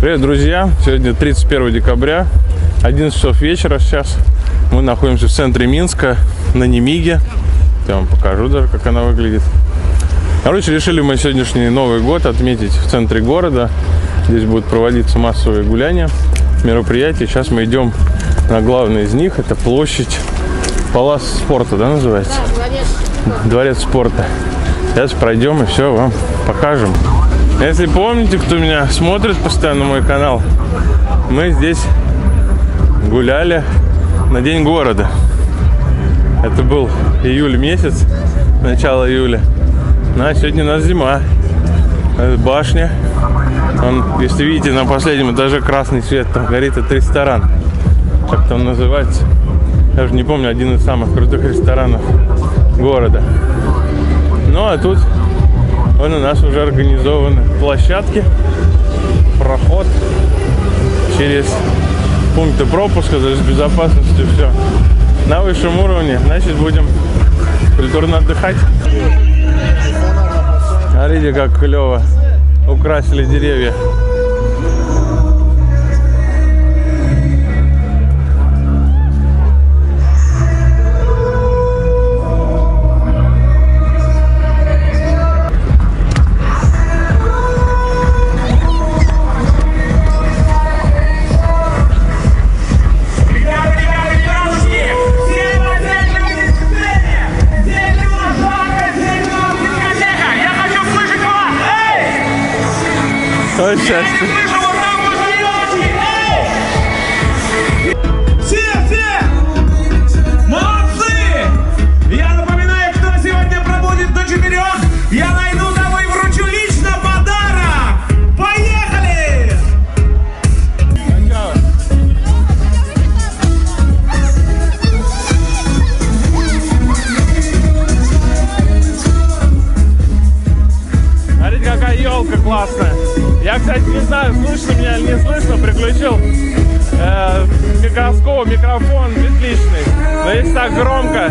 Привет, друзья! Сегодня 31 декабря, 11 часов вечера сейчас. Мы находимся в центре Минска, на Немиге. Я вам покажу даже, как она выглядит. Короче, решили мы сегодняшний Новый год отметить в центре города. Здесь будут проводиться массовые гуляния, мероприятия. Сейчас мы идем на главный из них. Это площадь Палас спорта, да, называется? Да, дворец спорта. Сейчас пройдем и все вам покажем. Если помните, кто меня смотрит постоянно мой канал, мы здесь гуляли на День города. Это был июль месяц, начало июля. Ну, а сегодня у нас зима. Это башня. Если видите, на последнем этаже красный свет, там горит, это ресторан. Как там называется? Я уже не помню, один из самых крутых ресторанов города. Ну а тут вон у нас уже организованы площадки, проход через пункты пропуска, то есть с безопасностью все на высшем уровне. Значит, будем культурно отдыхать. Смотрите, как клево украсили деревья. Ой, счастье. Все! Молодцы! Я напоминаю, кто сегодня пробудет до 4. Я найду того и вручу лично подарок. Поехали! Смотрите, какая елка классная. Я, кстати, не знаю, слышно меня или не слышно, приключил микрофон безличный. Но если так громко.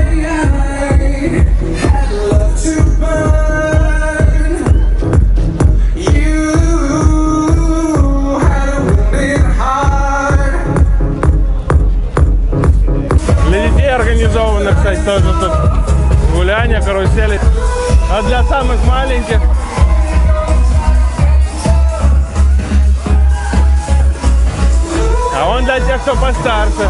Для детей организовано, кстати, тоже тут гуляние, карусели. А для самых маленьких а он для тех, кто постарше.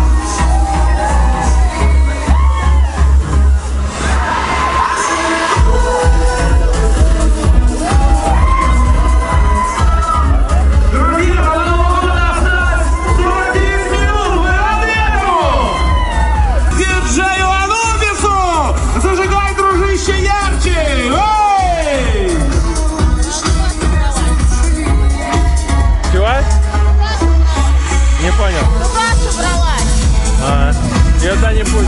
Друзья, по Новому году осталось 49 минут. Вы рады этому? Диджею Анубису! Зажигай, дружище, ярче! Эй! Чего? Не понял. Ну как собралась? Ее туда не пустят.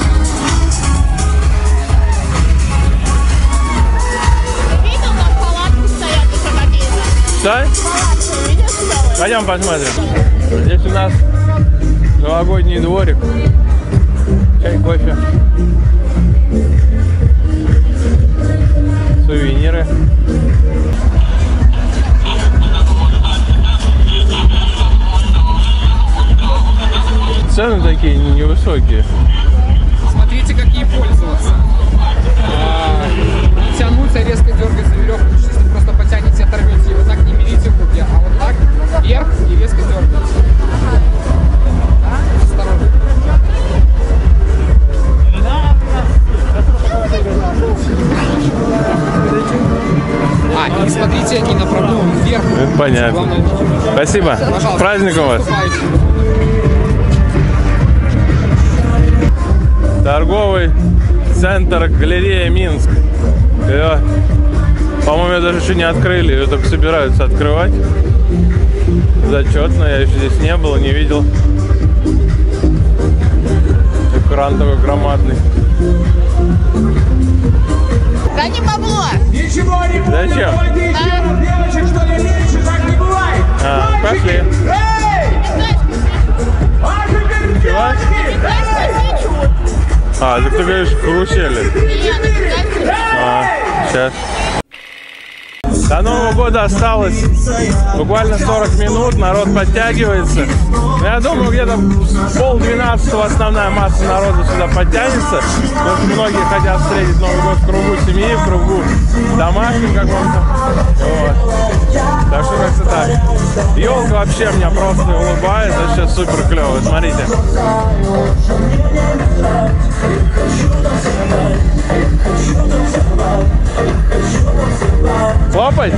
Ты видел, там палатки стоят у магазина? Да? Палатки, видишь, целые? Пойдем посмотрим. Здесь у нас новогодний дворик. Чай, кофе. Сувениры. Цены такие невысокие. Смотрите, какие пользоваться. Тянуться, резко дергать за веревку. Если просто потянете, оторвете. И вот так не берите руки, а вот так вверх и резко дергаете. Осторожно. И смотрите, и направо вверх. Это понятно. Спасибо. С праздником вас. Торговый центр галерея Минск. Ее, по-моему, ее даже еще не открыли, ее только собираются открывать. Зачетно, я еще здесь не был, не видел. Экран такой громадный. Гони бабло! Ничего не будет. Зачем? Давайте еще раз, девочек, что ли, меньше, так не бывает. Пошли. Эй! Ваши перчатки! Так ты говоришь, карусели. Нет, Сейчас. До Нового года осталось буквально 40 минут, народ подтягивается. Я думаю, где-то 11:30 основная масса народа сюда подтянется, потому что многие хотят встретить Новый год в кругу семьи, в кругу домашнем каком-то. Вот. Так что как-то так. Елка вообще меня просто улыбается, сейчас супер клево, смотрите. Хлопать?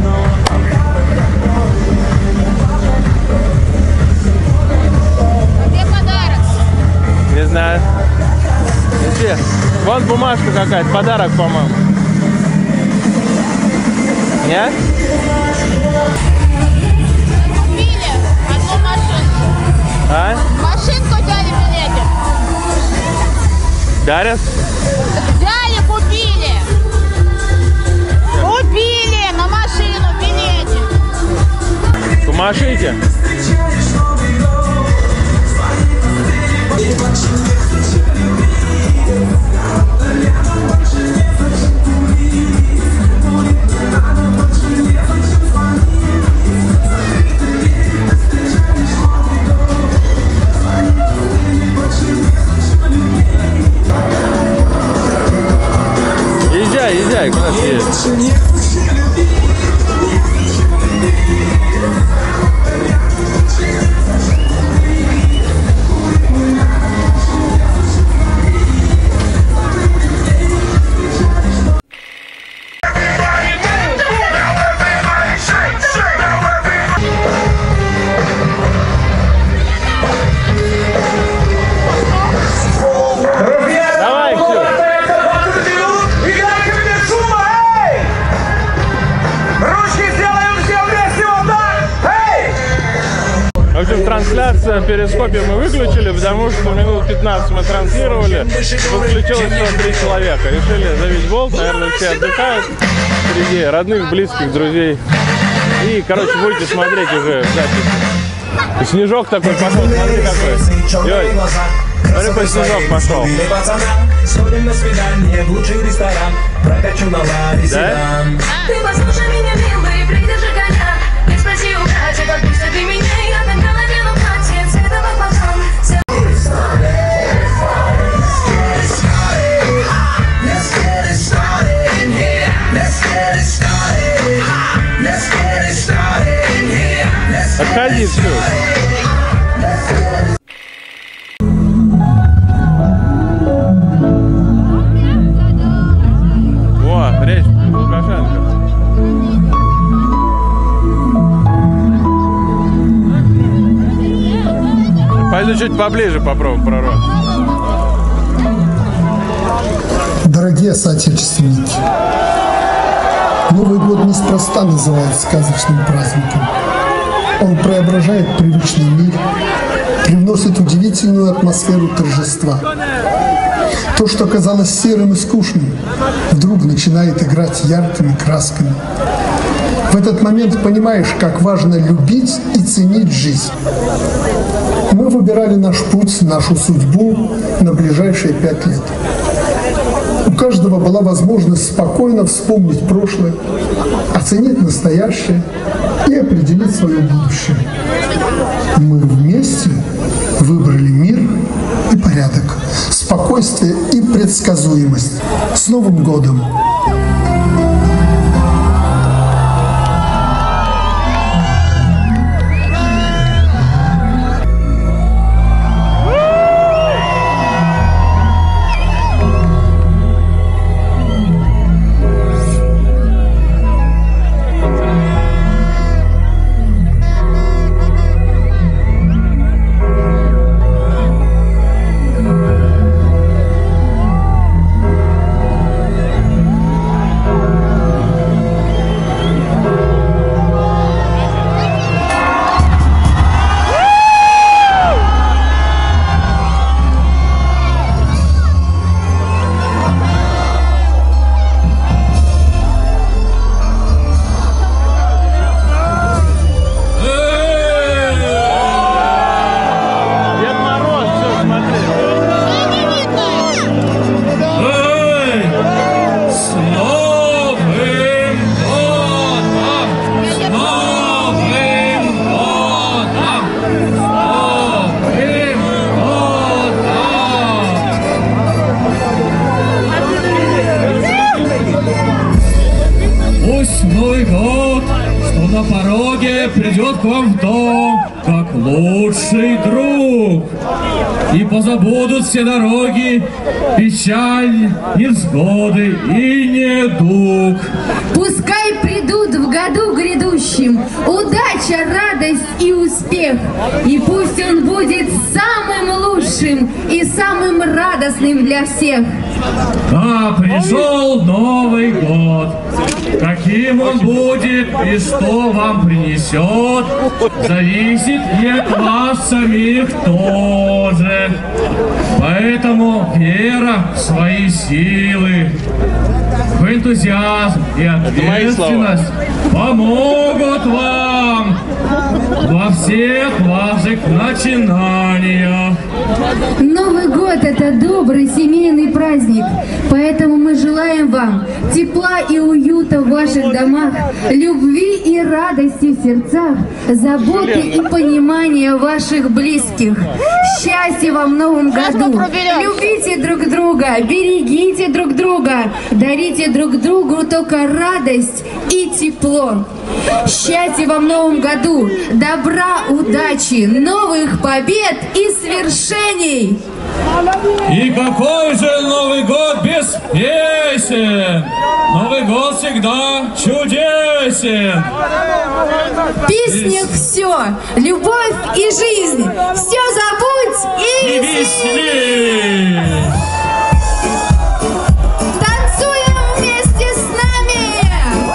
Где подарок? Не знаю. Ищи. Вон бумажка какая-то, подарок, по-моему. Нет? Купили одну машинку. А? Машинку взяли в билете. Дарят? Взяли, купили. Купили на машину в билете. Помашите. Езжай, куда ты едешь? Давай, Ксюш. В общем, трансляция в перископе мы выключили, потому что минут 15 мы транслировали, подключилось всего 3 человека. Решили завить болт, наверное, все отдыхают среди родных, близких, друзей. И, короче, будете смотреть уже в записи. И снежок такой пошел, смотри какой. Йой, смотри, какой снежок пошел. Сходим на свидание в лучший ресторан, прокачу на Ларе седан. Ты послушай меня, милый, придержи коня. Не спроси у Кати, как быстро ты меня. Я тогда надену платье цвета баклажан. Отходи, все. О, речь Лукашенко. Пойду чуть поближе попробуем прорвать. Дорогие соотечественники, Новый год неспроста называют сказочным праздником. Он преображает привычный мир, привносит удивительную атмосферу торжества. То, что казалось серым и скучным, вдруг начинает играть яркими красками. В этот момент понимаешь, как важно любить и ценить жизнь. Мы выбирали наш путь, нашу судьбу на ближайшие 5 лет. У каждого была возможность спокойно вспомнить прошлое, оценить настоящее и определить свое будущее. Мы вместе выбрали мир и порядок, спокойствие и предсказуемость. С Новым годом! придет к вам в дом, как лучший друг. И позабудут все дороги, печаль, невзгоды и недуг. Пускай придут в году грядущем удача, радость и успех. И пусть он будет самым лучшим и самым радостным для всех. А пришел Новый год. Каким он будет и что вам принесет, зависит и от вас самих тоже. Поэтому вера в свои силы, в энтузиазм и ответственность помогут вам во всех ваших начинаниях. Новый год – это добрый семейный праздник, поэтому мы желаем вам тепла и уюта в ваших домах, любви и радости в сердцах, заботы и понимания ваших близких. Счастья вам в новом году! Любите друг друга, берегите друг друга, дарите друг другу только радость и тепло. Счастья вам в новом году, добра, удачи, новых побед и свершений! И какой же Новый год без песен? Новый год всегда чудесен. В песнях все, любовь и жизнь, все забудь и весни. Танцуем вместе с нами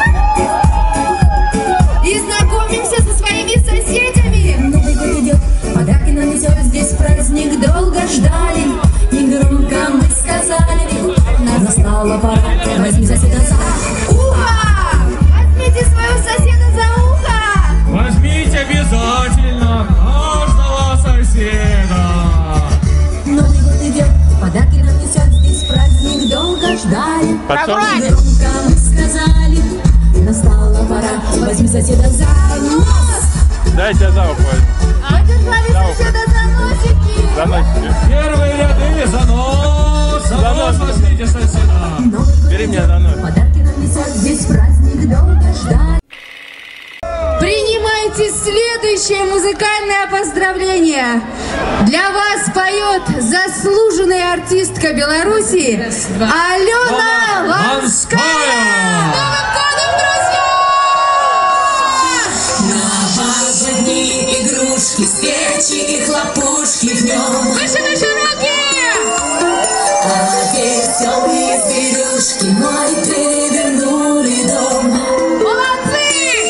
и знакомимся со своими соседями. Новый год идет, подарки нам несет, здесь праздник долго ждали. И громко мы сказали, настала пора, возьми соседа за ухо. Возьмите своего соседа за ухо. Возьмите обязательно каждого соседа. Новый год идет, подарки нам несет, здесь праздник долго ждали. И громко мы сказали, настала пора, возьми соседа за нос. Дайте за ухо. Возьми соседа за носики. За носики. Первые ряды за нос, за нос возьмите соседа. Бери меня за нос. Подарки нам несет, здесь праздник долго ждали. Принимайте следующее музыкальное поздравление. Для вас поет заслуженная артистка Беларуси Алена Ланская. Новым годом, друзья! На вас одни игрушки, свечи и хлопушки в нем. Выше руки! А веселые зверюшки мой перевернули дом. Молодцы!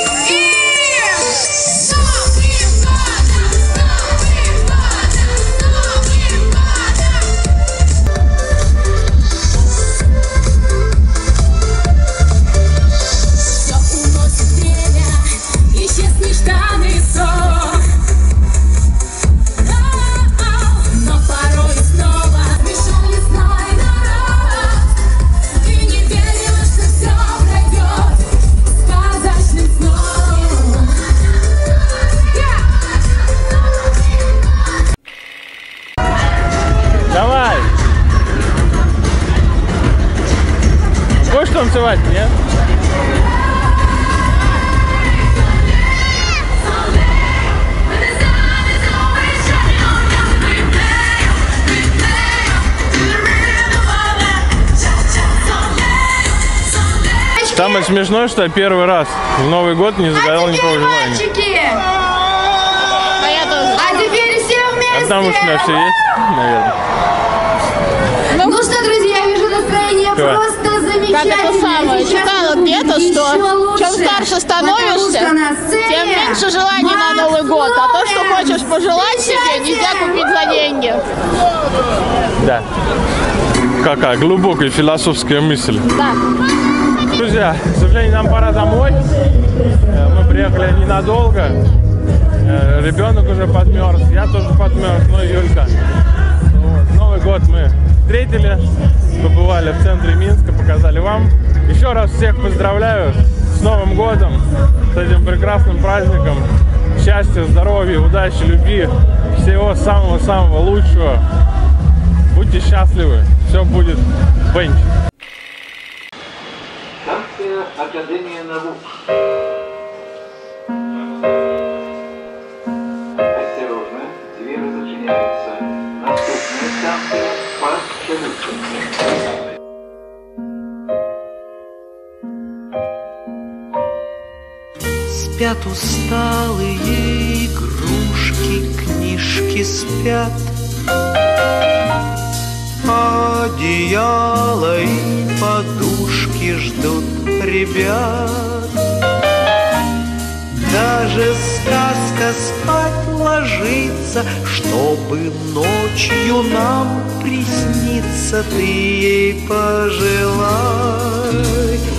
Все уносит время, исчезнешь там и сон. Но порой снова пришел весной народ. Ты не верила, что все пройдет сказочным сном. Давай! Будешь танцевать, нет? Самое смешное, что я первый раз в Новый год не загадал никакого желания. Мальчики! А я тоже. А теперь все вместе! Потому что у меня все есть, наверное. Ну что, друзья, вижу, настроение Давай. просто Как замечательное. это самое, Сейчас читала будет где-то, еще что лучше, чем старше становишься, потому что на сцене тем меньше желаний на Новый год. А то, что хочешь пожелать себе, нельзя купить за деньги. Да. Какая глубокая философская мысль. Да. Друзья, к сожалению, нам пора домой. Мы приехали ненадолго. Ребенок уже подмерз, я тоже подмерз, ну и Юлька. Вот. Новый год мы встретили, побывали в центре Минска, показали вам. Еще раз всех поздравляю с Новым годом, с этим прекрасным праздником. Счастья, здоровья, удачи, любви, всего самого-самого лучшего. Будьте счастливы, все будет бенч. Станция Академия наук. спят усталые игрушки, книжки спят, одеяло и подушки ждут ребят. Даже сказка спать ложится, чтобы ночью нам присниться. Ты ей пожелай,